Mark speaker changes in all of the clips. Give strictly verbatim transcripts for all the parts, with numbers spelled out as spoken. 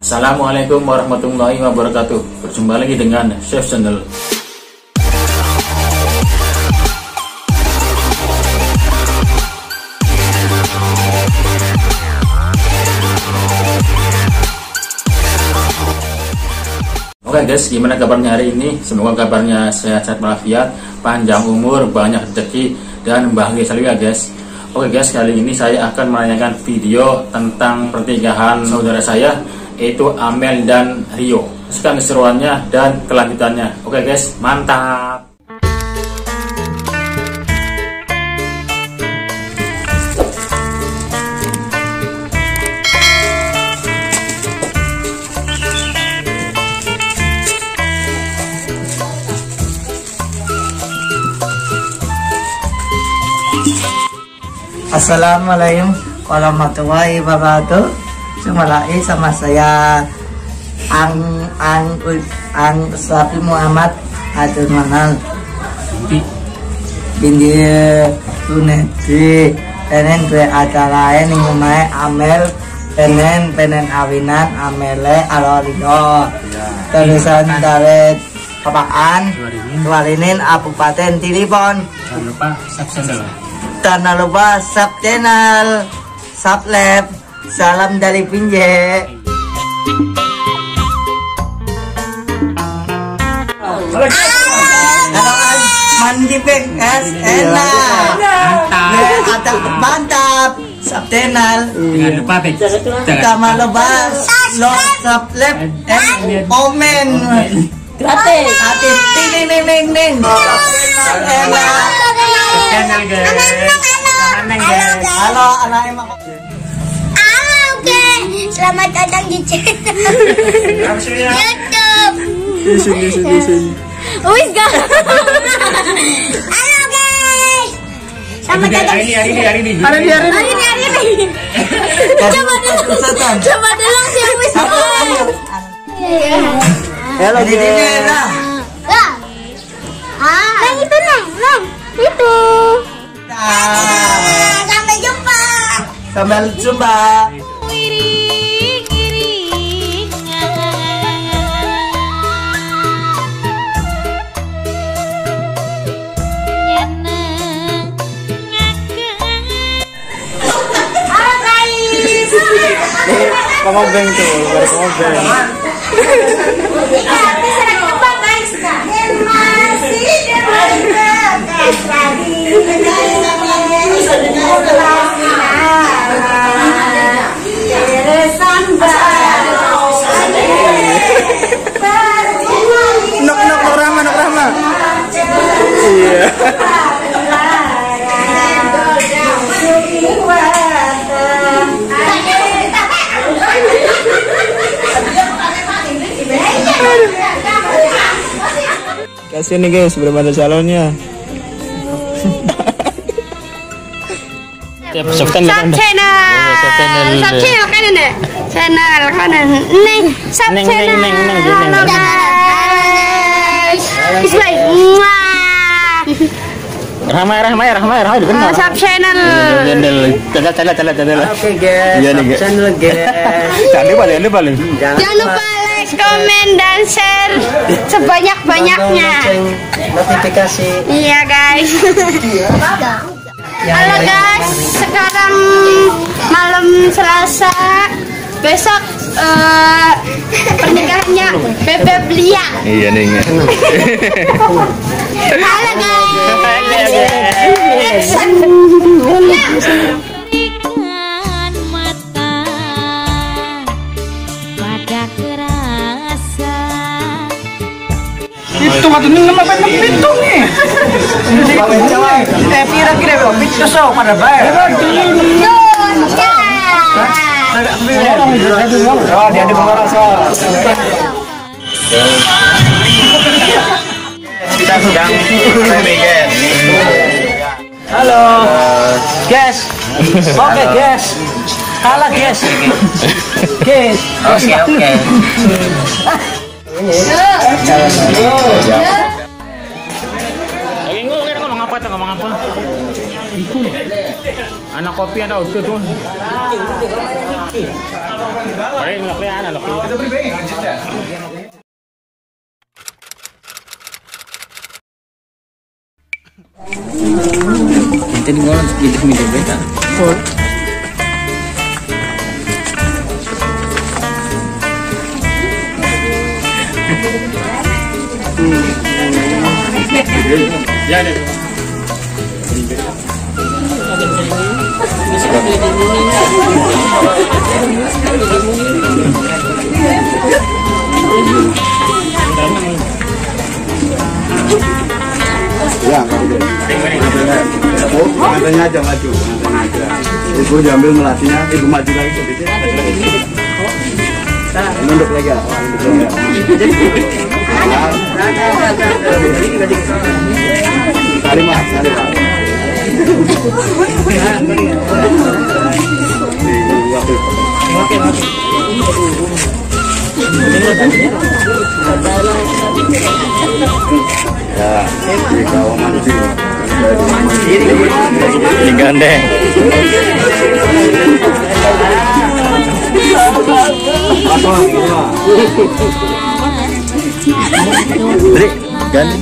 Speaker 1: Assalamualaikum warahmatullahi wabarakatuh. Berjumpa lagi dengan Chef Channel. Oke guys, gimana kabarnya hari ini? Semoga kabarnya sehat-sehat walafiat, panjang umur, banyak rezeki, dan bahagia selalu ya guys. Oke guys, kali ini saya akan menanyakan video tentang pernikahan saudara saya, yaitu Amel dan Rio. Sekarang keseruannya dan kelanjutannya. Oke guys, mantap.
Speaker 2: Assalamualaikum warahmatullahi wabarakatuh. Jumpa lagi sama saya Ang Ang Ang Sapi Muhammad Adil Manal binti Tunedi. Penen dua acara lain yang ngomai Amel penen penen awinan Amele Alorio tulisan dari Papaan Tualinin Kabupaten Cirebon.
Speaker 1: Jangan lupa subscribe.
Speaker 2: Jangan lupa sub channel, sublab, salam dari Pinje. Mandi pek es enak, mantap, mantap, sub channel.
Speaker 1: Jangan lupa pek.
Speaker 2: Jangan lupa lo sublab, komen. Gratis, gratis, ting ting ting ting ting. Enak.
Speaker 1: Channel guys.
Speaker 2: Halo anak emak.
Speaker 3: Ah, oke. Selamat datang di channel YouTube.
Speaker 2: Di sini, di sini, di sini.
Speaker 3: Wis ga. Halo guys. Selamat datang.
Speaker 1: Hari ini, hari ini, hari ini.
Speaker 2: Hari ini, hari ini.
Speaker 3: Hari ini, hari ini. Coba dulu. Coba dulu sih wis.
Speaker 2: Halo guys.
Speaker 3: Lah. Ah, yang itu nang, nang. Itu. Sampai jumpa.
Speaker 2: Sampai jumpa.
Speaker 3: Halo guys.
Speaker 2: Pengobeng tuh, baru pengobeng.
Speaker 3: Bisa ditebak guys. Masih
Speaker 2: Nok nok nok Rahma nok Rahma. Iya. Kasih nih guys, belum ada calonnya.
Speaker 1: Sub
Speaker 3: Sub channel. Sub channel kan ini. Channel kan ini. Sub channel. Halo guys. Bismillah.
Speaker 1: Rahma, Rahma, Rahma, Rahma, benar.
Speaker 3: Sub channel.
Speaker 1: Channel, channel, channel, channel.
Speaker 2: Oke guys,
Speaker 1: Iya nih, guys.
Speaker 2: channel guys.
Speaker 1: Jangan lupa, jangan lupa.
Speaker 3: Jangan lupa like, komen, dan share sebanyak-banyaknya.
Speaker 2: Notifikasi.
Speaker 3: Iya guys. Halo guys, sekarang malam Selasa. Besok uh, pernikahannya Bebe Blia.
Speaker 1: Iya nih.
Speaker 3: Halo guys.
Speaker 4: Ikan mata pada kerasa.
Speaker 2: Itu matu nih nama apa pintu nih? Kita pira kira pintu so pada bayar. Oh, dia ada pengarang so. Kita sedang weekend. Halo, guys. Oke, guys. Halo, guys. Guys. Oke, oke.
Speaker 1: Lagi ngomong ngomong apa tuh, ngomong apa? Anak kopi ada udah tuh. Paling nggak kelihatan anak kopi. Kita nih ngomong sedikit minum beta. Ya deh.
Speaker 2: Ya, oh, pengantinnya aja maju, pengantinnya aja. Ibu diambil melatihnya, ibu maju lagi sedikit. Mundur lagi ya, mundur lagi. Kali mas, kali mas. Oke, oke. Ya, di kau mancing.
Speaker 1: Digandeng.
Speaker 2: Apa gitu lah.
Speaker 1: Dri, gandeng.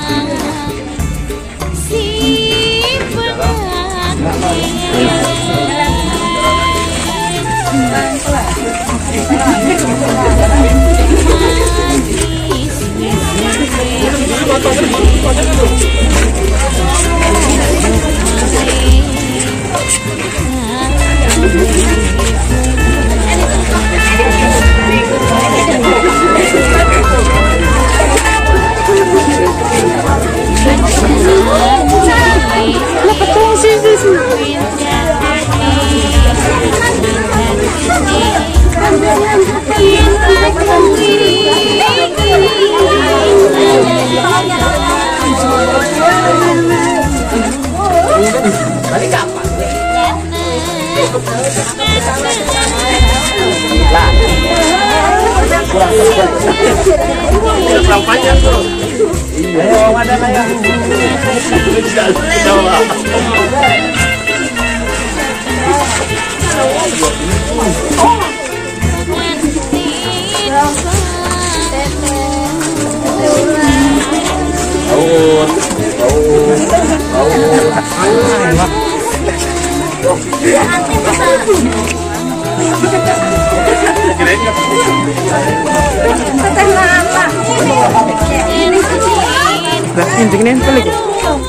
Speaker 2: Balik kapan?
Speaker 1: Lah. Kurang panjang tuh. Ayo, mana ya?
Speaker 2: Lah, injek nempel lagi.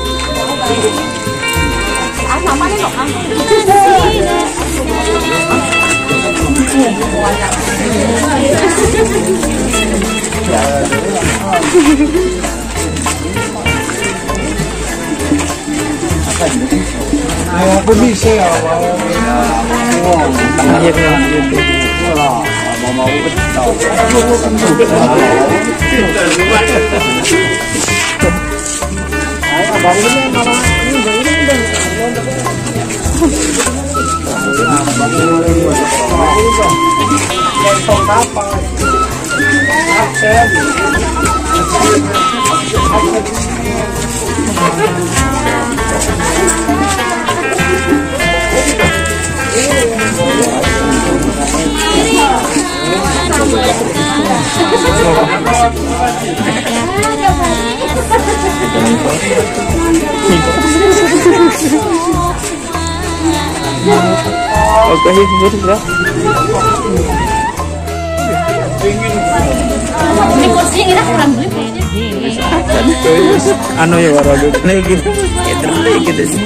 Speaker 2: Apa bisa ya? Mau Oke, ini sudah.
Speaker 3: Ini kursinya kita kurang beli.
Speaker 2: Anu ya baru lagi. Kita lagi kita sih.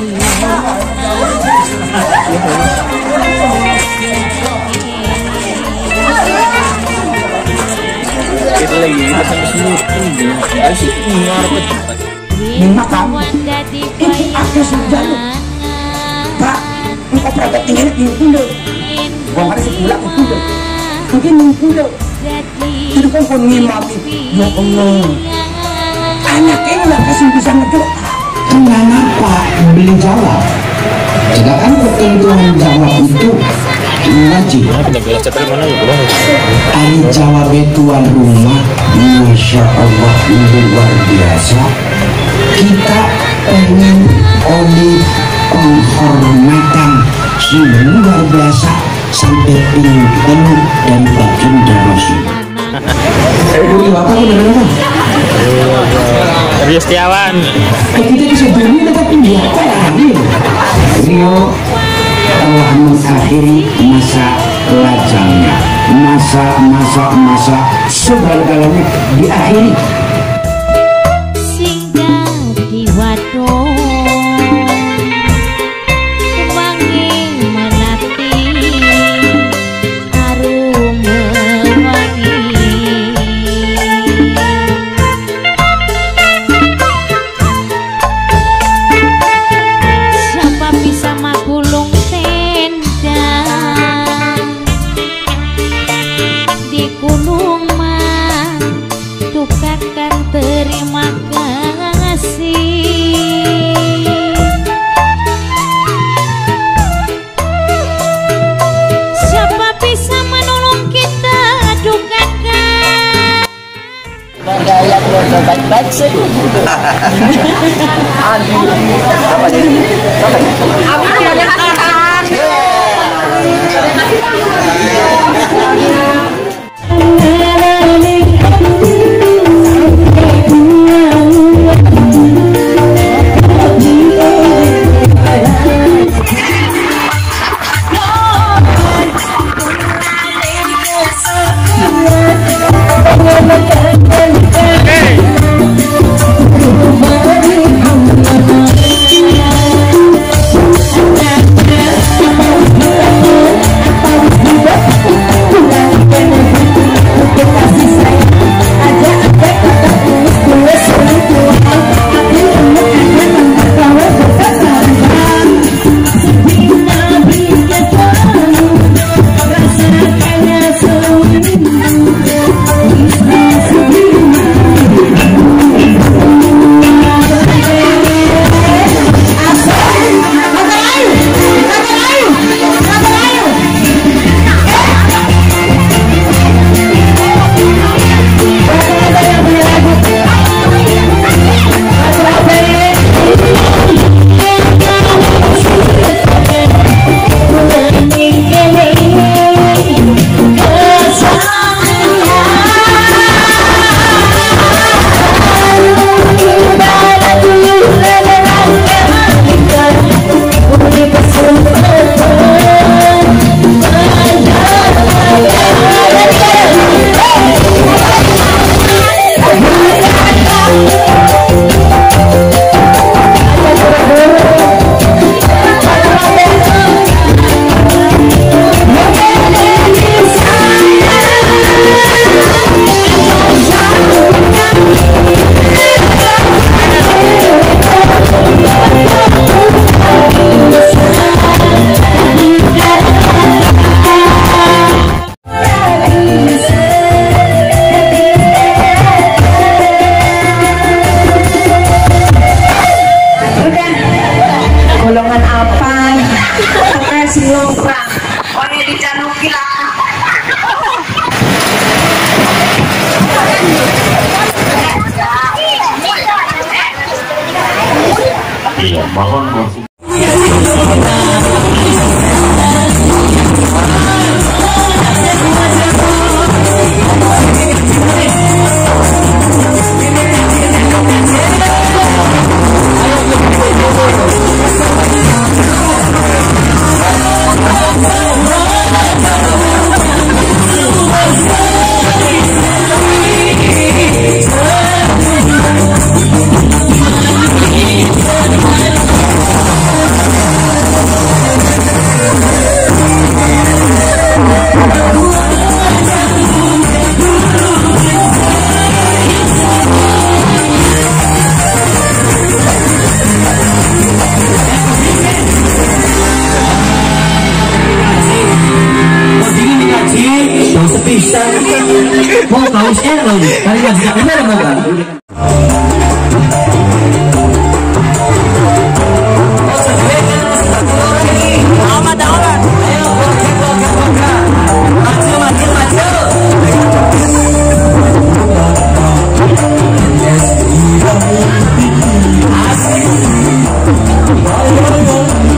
Speaker 2: Kita lagi kita sampai semua ini. Asik ngarep cepat.
Speaker 4: Makan. Ini aku sudah. Pak, ini operasi tinggal di Indo. Gua ada sebulan Indo. Mungkin Indo. Itu kan pun ngimami. Ya Allah. Anaknya nggak kasih bisa ngedok. Kenapa beli jawab? Sedangkan ketentuan jawab itu wajib. Ari jawab tuan rumah, masya Allah luar biasa. Kita pengen oli penghormatan sing luar biasa sampai ingin ketemu dari baginda Rasul. Beliau apa namanya?
Speaker 2: Rio Setiawan.
Speaker 4: Kita bisa beli dekat India. Beliau telah mengakhiri masa lajangnya, masa masa masa segala-galanya diakhiri.
Speaker 5: Singgah di wadon wangi melati harum wangi. Siapa bisa magulung tenda di gunung mah tukarkan terima kasih. Siapa bisa menolong kita dukakan.
Speaker 6: Gaya keluarga baik-baik sih. Apa jadi? Apa jadi?
Speaker 7: golongan apa? Pokoknya si lomprang. Pokoknya dicanuki lah.
Speaker 1: Iya, mohon
Speaker 4: mau kaos error kali nggak bisa benar enggak?
Speaker 8: Maju, maju, maju.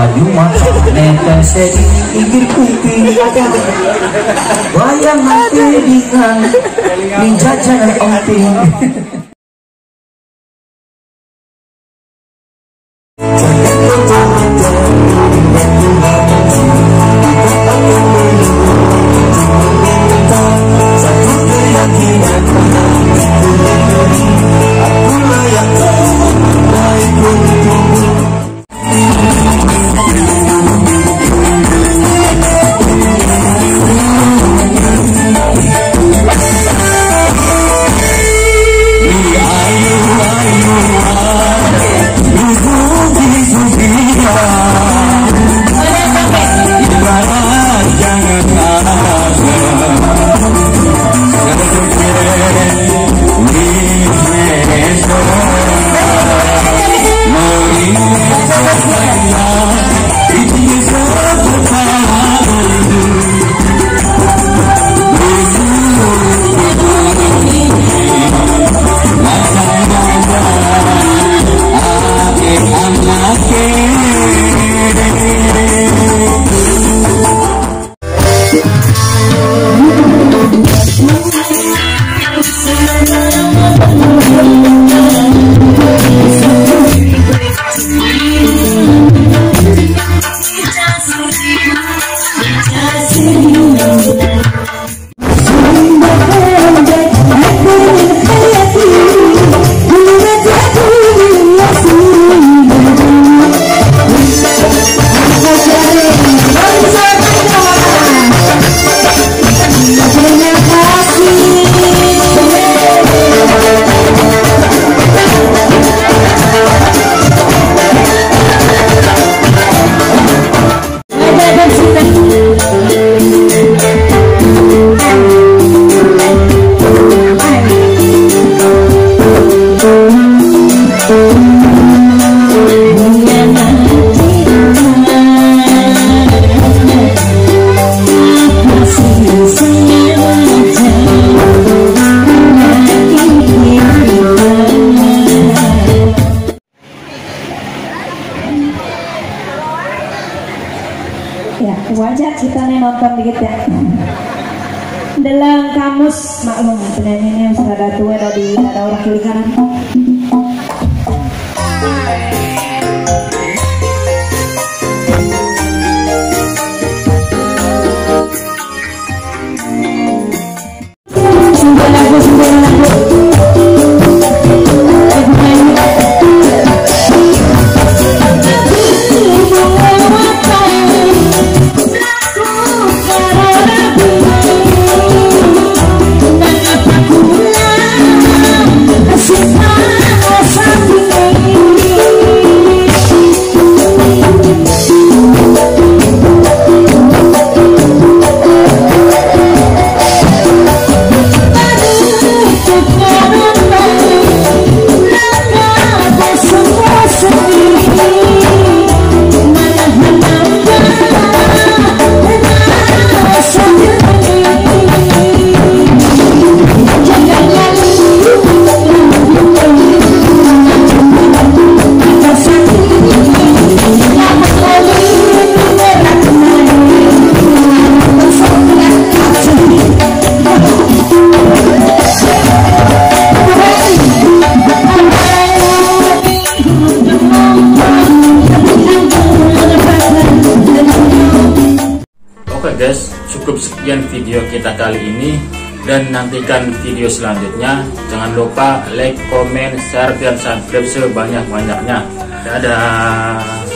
Speaker 4: Bayu mata netese di pinggir kuping ada bayangan telinga ning jajanan omping.
Speaker 7: Ya, wajar kita nih nonton dikit ya. Dalam kamus maklum penyanyi ini yang sudah ada tua ada di ada orang kiri kanan. Sembilan lagu, sembilan lagu.
Speaker 1: Guys, cukup sekian video kita kali ini dan nantikan video selanjutnya. Jangan lupa like, comment, share, dan subscribe sebanyak-banyaknya. Dadah.